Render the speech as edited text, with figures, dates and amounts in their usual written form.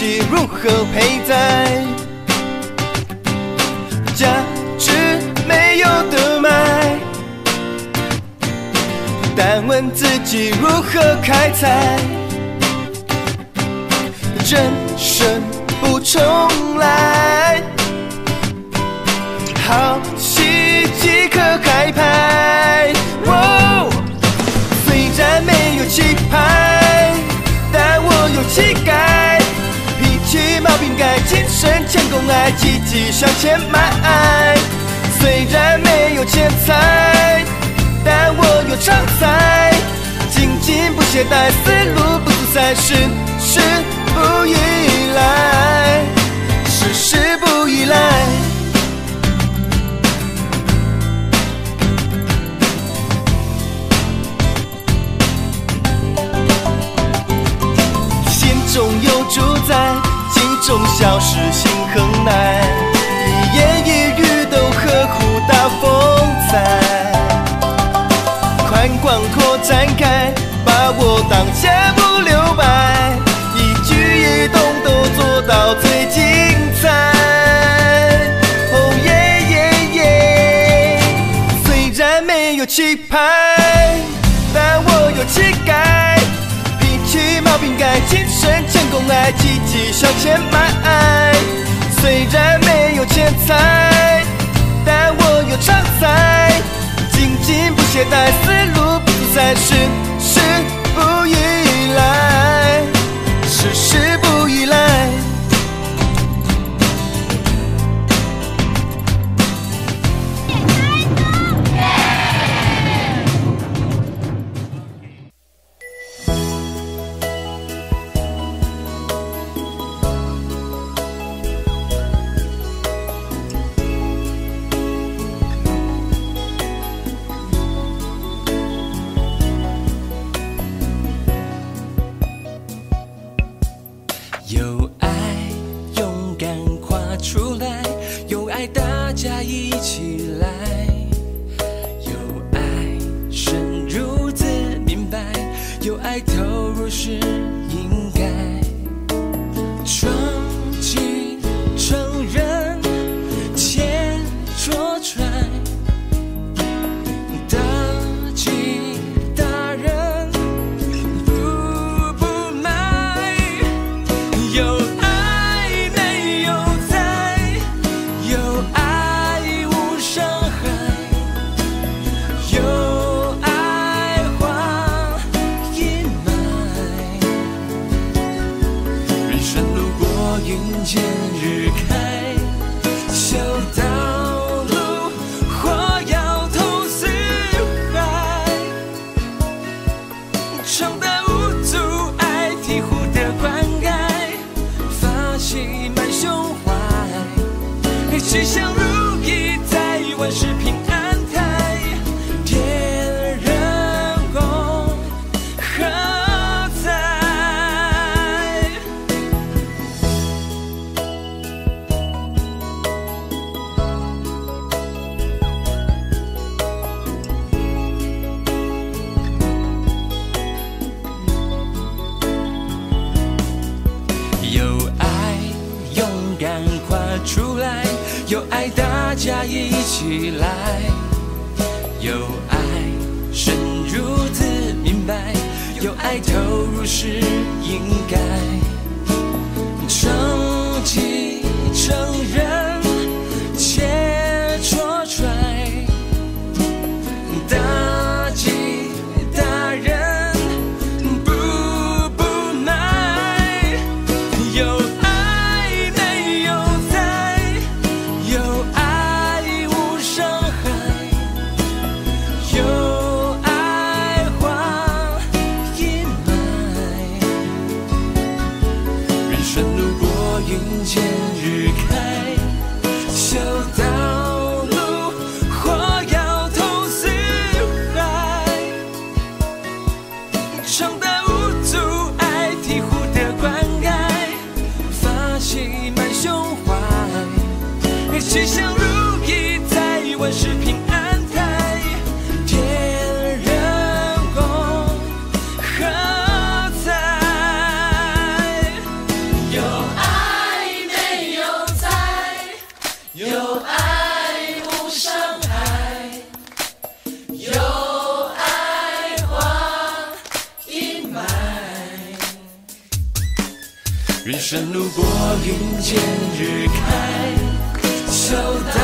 己如何佩戴，价值没有得买，但问自己如何开采，人生不重来，好戏即刻开拍。虽然没有气派，但我有气概，脾气毛病改，精神前功爱，积极向前迈。虽然没有钱财，但我有常才，精进不懈怠，思路不阻塞，事事不依赖，事事不依赖。心中有主宰，心中小事心很耐，一言一语都呵护大风采，宽广扩展开，把握当下不留白，一举一动都做到最精彩。哦耶耶耶！虽然没有气派，但我有气概，脾气毛病改，精神前功爱，积极向前迈。虽然没有钱财，但我有常才，精进不懈怠，思路不阻塞，事事不依赖，事事不依赖。 有爱勇敢跨出来，有爱大家一起来，有爱深入自明白，有爱投入是应该，创纪成人千戳穿，大吉大人步步迈，有爱没有灾，有爱无伤害，有爱化阴霾，人生路过云间日开，修道路或要投四海，闯荡无阻碍，醍醐的灌溉，发起满胸怀，吉祥如意，在万事平安台，点人工何在？有爱勇敢跨出来，有爱大家一起来，有爱深入自明白，有爱投入是应该，成绩成人切磋揣，大吉大人步步迈，有爱没有灾，有爱无伤害，有爱化阴霾，人生路过云间日开，修道路或要投四海，闯荡无阻碍，醍醐的灌溉，发起满胸怀，吉祥如意，在万事平安台，点人工何在？有爱爱无伤害，有爱化阴霾。人生路过云间日开，秋到